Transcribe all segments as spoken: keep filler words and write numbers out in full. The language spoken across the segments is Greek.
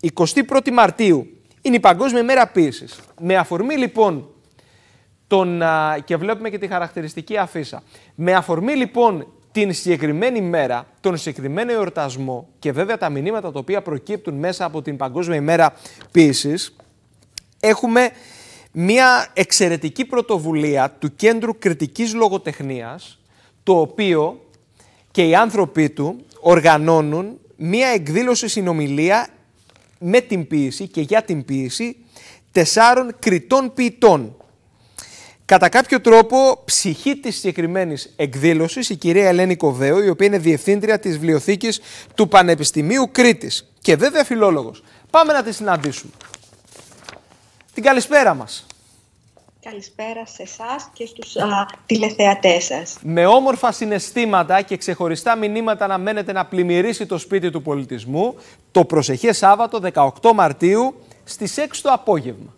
εικοστή πρώτη Μαρτίου είναι η Παγκόσμια ημέρα ποίησης. Με αφορμή λοιπόν τον, και βλέπουμε και τη χαρακτηριστική αφίσα, με αφορμή λοιπόν την συγκεκριμένη μέρα, τον συγκεκριμένο εορτασμό και βέβαια τα μηνύματα τα οποία προκύπτουν μέσα από την Παγκόσμια ημέρα ποίησης, έχουμε μια εξαιρετική πρωτοβουλία του Κέντρου Κριτικής Λογοτεχνίας, το οποίο και οι άνθρωποι του οργανώνουν μια εκδήλωση συνομιλία με την ποίηση και για την ποίηση τεσσάρων κριτών ποιητών. Κατά κάποιο τρόπο, ψυχή της συγκεκριμένης εκδήλωσης, η κυρία Ελένη Κοβέο, η οποία είναι διευθύντρια της βιβλιοθήκης του Πανεπιστημίου Κρήτης και βέβαια φιλόλογος. Πάμε να τη συναντήσουμε. Την καλησπέρα μας. Καλησπέρα σε εσάς και στους α, τηλεθεατές σας. Με όμορφα συναισθήματα και ξεχωριστά μηνύματα να μένετε να πλημμυρίσει το σπίτι του πολιτισμού το προσεχές Σάββατο δεκαοκτώ Μαρτίου στις έξι το απόγευμα.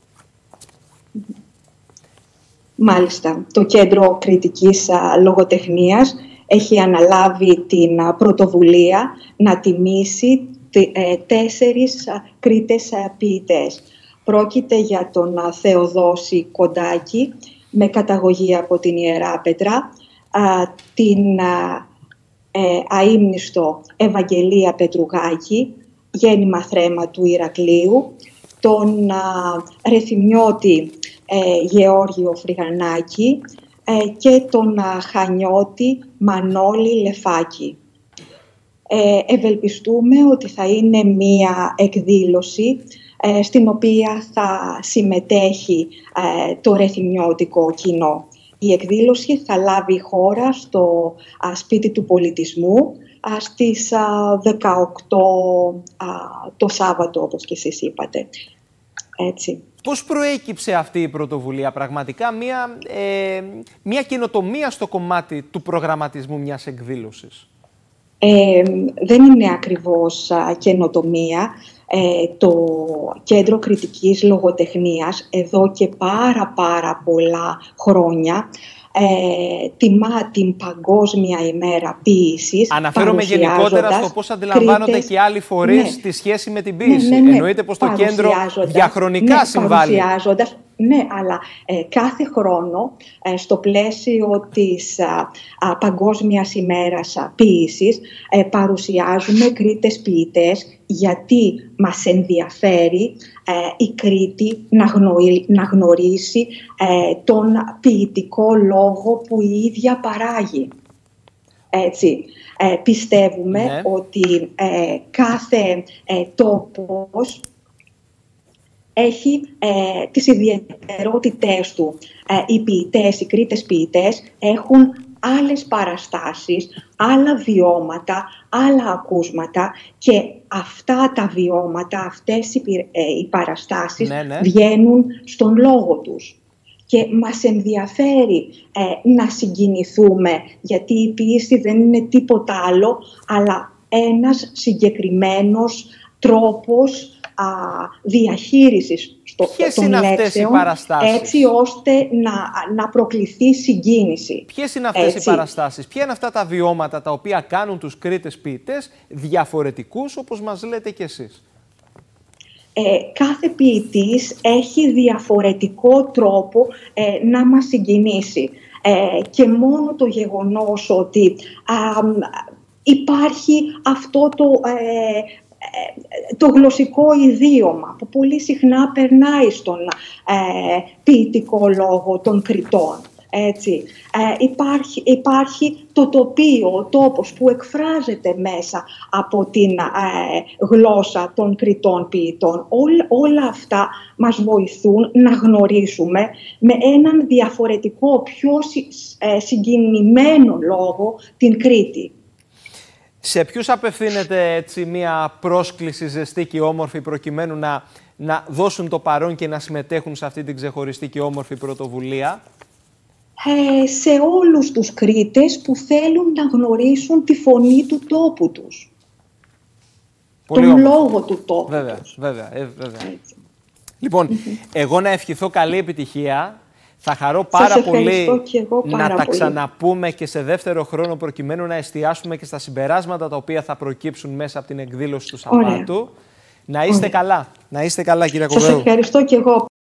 Μάλιστα, το Κέντρο Κριτικής α, Λογοτεχνίας έχει αναλάβει την α, πρωτοβουλία να τιμήσει τε, ε, τέσσερις α, Κρήτες α, ποιητές. Πρόκειται για τον α, Θεοδόση Κοντάκη, με καταγωγή από την Ιερά Πέτρα, α, την α, ε, αείμνηστο Ευαγγελία Πετρουγάκη, γέννημα θρέμα του Ηρακλείου, τον α, Ρεθυμιώτη ε, Γεώργιο Φρυγανάκη ε, και τον α, Χανιώτη Μανώλη Λεφάκη. Ε, ευελπιστούμε ότι θα είναι μία εκδήλωση ε, στην οποία θα συμμετέχει ε, το ρεθυμιώτικο κοινό. Η εκδήλωση θα λάβει χώρα στο α, Σπίτι του Πολιτισμού α, στις α, δεκαοκτώ α, το Σάββατο, όπως και εσείς είπατε. Έτσι. Πώς προέκυψε αυτή η πρωτοβουλία, πραγματικά μια, ε, μια καινοτομία στο κομμάτι του προγραμματισμού μιας εκδήλωσης? Ε, δεν είναι ακριβώς α, καινοτομία. Ε, το Κέντρο Κριτικής Λογοτεχνίας εδώ και πάρα πάρα πολλά χρόνια ε, τιμά την Παγκόσμια ημέρα ποίησης. Αναφέρομαι γενικότερα στο πώς αντιλαμβάνονται κρίτες, και άλλοι φορείς ναι, τη σχέση με την ποίηση. Ναι, ναι, ναι. Εννοείται πως το κέντρο διαχρονικά ναι, συμβάλλει. Ναι, αλλά ε, κάθε χρόνο ε, στο πλαίσιο της α, α, Παγκόσμιας ημέρας α, ποίησης ε, παρουσιάζουμε Κρήτες ποιητές, γιατί μας ενδιαφέρει ε, η Κρήτη να, γνωρί, να γνωρίσει ε, τον ποιητικό λόγο που η ίδια παράγει. Έτσι. Ε, πιστεύουμε ναι. ότι ε, κάθε ε, τόπος έχει ε, τις ιδιαιτερότητές του. Ε, οι ποιητές, οι Κρήτες ποιητές έχουν άλλες παραστάσεις, άλλα βιώματα, άλλα ακούσματα και αυτά τα βιώματα, αυτές οι, ε, οι παραστάσεις ναι, ναι. βγαίνουν στον λόγο τους. Και μας ενδιαφέρει ε, να συγκινηθούμε, γιατί η ποίηση δεν είναι τίποτα άλλο, αλλά ένας συγκεκριμένος τρόπος α, διαχείρισης στο, των λέξεων, έτσι ώστε να, να προκληθεί συγκίνηση. Ποιες είναι αυτές έτσι. οι παραστάσεις, ποια είναι αυτά τα βιώματα τα οποία κάνουν τους Κρήτες ποιητές διαφορετικούς, όπως μας λέτε κι εσείς? Ε, κάθε ποιητής έχει διαφορετικό τρόπο ε, να μας συγκινήσει. Ε, και μόνο το γεγονός ότι α, υπάρχει αυτό το... Ε, το γλωσσικό ιδίωμα που πολύ συχνά περνάει στον ε, ποιητικό λόγο των Κρητών. Έτσι. Ε, υπάρχει, υπάρχει το τοπίο, ο τόπος που εκφράζεται μέσα από την ε, γλώσσα των Κρητών ποιητών. Ό, όλα αυτά μας βοηθούν να γνωρίσουμε με έναν διαφορετικό, πιο ε, συγκινημένο λόγο την Κρήτη. Σε ποιους απευθύνεται έτσι μια πρόσκληση ζεστή και όμορφη προκειμένου να, να δώσουν το παρόν και να συμμετέχουν σε αυτή την ξεχωριστή και όμορφη πρωτοβουλία? Ε, σε όλους τους Κρήτες που θέλουν να γνωρίσουν τη φωνή του τόπου τους. Πολύ τον όμορφο. Λόγο του τόπου βέβαια, τους. Βέβαια, ε, βέβαια. Λοιπόν, mm-hmm. εγώ να ευχηθώ καλή επιτυχία. Θα χαρώ πάρα πολύ πάρα να τα πολύ. ξαναπούμε και σε δεύτερο χρόνο, προκειμένου να εστιάσουμε και στα συμπεράσματα τα οποία θα προκύψουν μέσα από την εκδήλωση του Σαββάτου. Να είστε καλά. Να είστε καλά, κύριε Σας Κοβέδου. ευχαριστώ και εγώ.